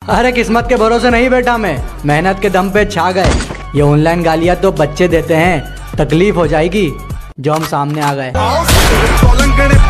अरे किस्मत के भरोसे नहीं बैठा मैं, मेहनत के दम पे छा गए। ये ऑनलाइन गालियां तो बच्चे देते हैं, तकलीफ हो जाएगी जो हम सामने आ गए।